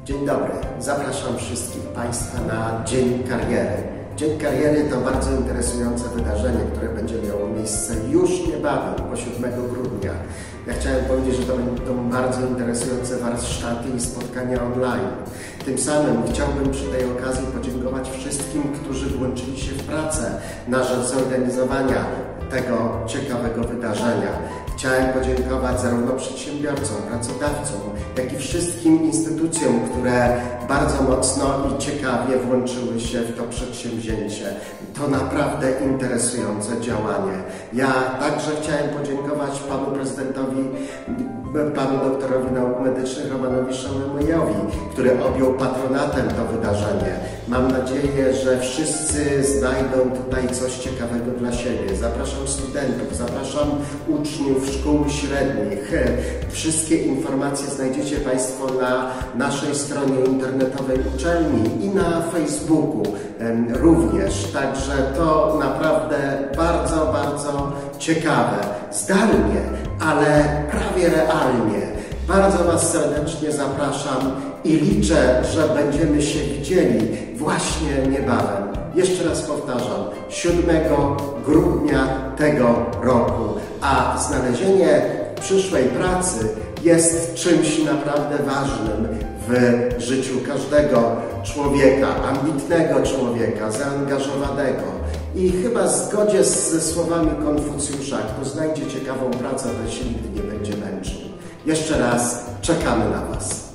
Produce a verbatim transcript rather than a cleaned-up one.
Dzień dobry, zapraszam wszystkich Państwa na Dzień Kariery. Dzień Kariery to bardzo interesujące wydarzenie, które będzie miało miejsce już niebawem, po siódmego grudnia. Ja chciałem powiedzieć, że to będą bardzo interesujące warsztaty i spotkania online. Tym samym chciałbym przy tej okazji podziękować wszystkim, którzy włączyli się w pracę na rzecz zorganizowania tego ciekawego wydarzenia. Chciałem podziękować zarówno przedsiębiorcom, pracodawcom, jak i wszystkim instytucjom, które bardzo mocno i ciekawie włączyły się w to przedsięwzięcie. To naprawdę interesujące działanie. Ja także chciałem podziękować panu prezydentowi, panu doktorowi nauk medycznych Romanowi Szamojewowi, który objął patronatem to wydarzenie. Mam nadzieję, że wszyscy znajdą tutaj coś ciekawego dla siebie. Zapraszam studentów, zapraszam uczniów szkół średnich. Wszystkie informacje znajdziecie Państwo na naszej stronie internetowej uczelni i na Facebooku również. Także to naprawdę bardzo, bardzo ciekawe. Zdalnie, ale prawie realnie. Bardzo Was serdecznie zapraszam i liczę, że będziemy się widzieli właśnie niebawem. Jeszcze raz powtarzam, siódmego grudnia tego roku, a znalezienie przyszłej pracy jest czymś naprawdę ważnym w życiu każdego człowieka, ambitnego człowieka, zaangażowanego. I chyba w zgodzie ze słowami Konfucjusza, kto znajdzie ciekawą pracę, ten się nigdy nie będzie męczył. Jeszcze raz czekamy na Was.